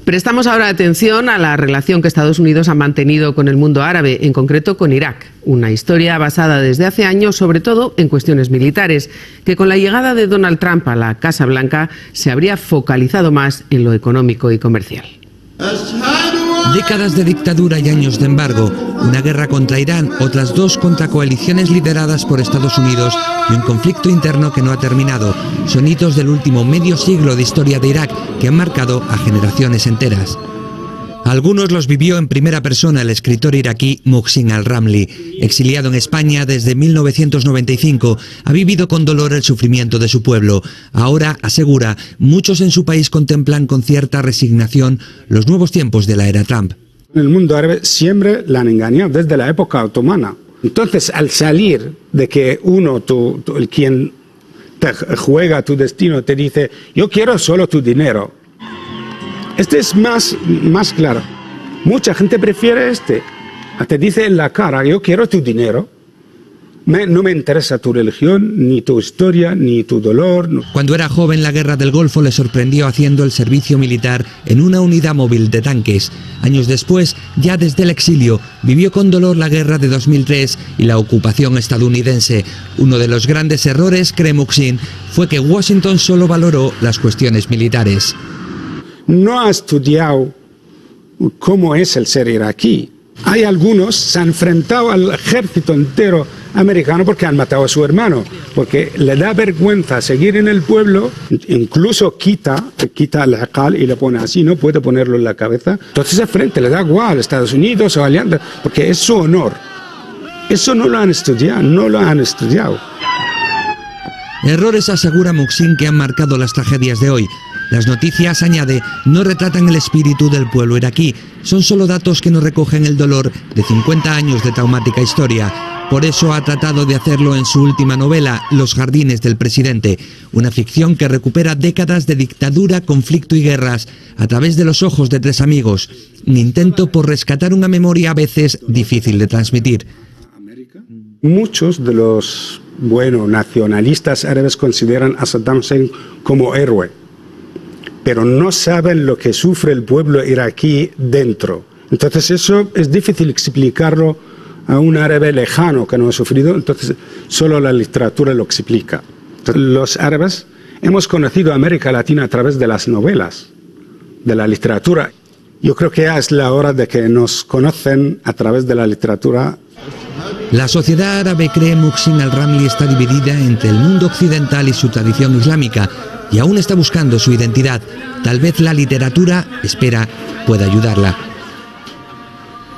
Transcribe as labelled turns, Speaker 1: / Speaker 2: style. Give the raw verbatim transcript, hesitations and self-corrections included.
Speaker 1: Prestamos ahora atención a la relación que Estados Unidos ha mantenido con el mundo árabe, en concreto con Irak. Una historia basada desde hace años, sobre todo en cuestiones militares, que con la llegada de Donald Trump a la Casa Blanca se habría focalizado más en lo económico y comercial.
Speaker 2: Décadas de dictadura y años de embargo, una guerra contra Irán, otras dos contra coaliciones lideradas por Estados Unidos y un conflicto interno que no ha terminado. Son hitos del último medio siglo de historia de Irak que han marcado a generaciones enteras. Algunos los vivió en primera persona el escritor iraquí Muhsin al-Ramli. Exiliado en España desde mil novecientos noventa y cinco, ha vivido con dolor el sufrimiento de su pueblo. Ahora, asegura, muchos en su país contemplan con cierta resignación los nuevos tiempos de la era Trump.
Speaker 3: En el mundo árabe siempre la han engañado desde la época otomana. Entonces, al salir de que uno, tu, tu, el quien te juega tu destino, te dice, yo quiero solo tu dinero. Este es más, más claro. Mucha gente prefiere este. Te dice en la cara, yo quiero tu dinero. Me, no me interesa tu religión, ni tu historia, ni tu dolor. No.
Speaker 2: Cuando era joven, la guerra del Golfo le sorprendió haciendo el servicio militar en una unidad móvil de tanques. Años después, ya desde el exilio, vivió con dolor la guerra de dos mil tres y la ocupación estadounidense. Uno de los grandes errores, cree Muhsin, fue que Washington solo valoró las cuestiones militares.
Speaker 3: No ha estudiado cómo es el ser iraquí. Hay algunos que se han enfrentado al ejército entero americano porque han matado a su hermano, porque le da vergüenza seguir en el pueblo, incluso quita, quita el haqal y le pone así, no puede ponerlo en la cabeza. Entonces de frente le da igual, Estados Unidos o alianza, porque es su honor. Eso no lo han estudiado, no lo han estudiado.
Speaker 2: Errores, asegura Muhsin, que han marcado las tragedias de hoy. Las noticias, añade, no retratan el espíritu del pueblo iraquí. Son solo datos que no recogen el dolor de cincuenta años de traumática historia. Por eso ha tratado de hacerlo en su última novela, Los jardines del presidente, una ficción que recupera décadas de dictadura, conflicto y guerras a través de los ojos de tres amigos. Un intento por rescatar una memoria a veces difícil de transmitir.
Speaker 3: Muchos de los, bueno, nacionalistas árabes consideran a Saddam Hussein como héroe, pero no saben lo que sufre el pueblo iraquí dentro. Entonces eso es difícil explicarlo a un árabe lejano que no ha sufrido, entonces solo la literatura lo explica. Entonces, los árabes hemos conocido a América Latina a través de las novelas, de la literatura. Yo creo que ya es la hora de que nos conocen a través de la literatura.
Speaker 2: La sociedad árabe, cree Muhsin al-Ramli, está dividida entre el mundo occidental y su tradición islámica, y aún está buscando su identidad. Tal vez la literatura, espera, pueda ayudarla.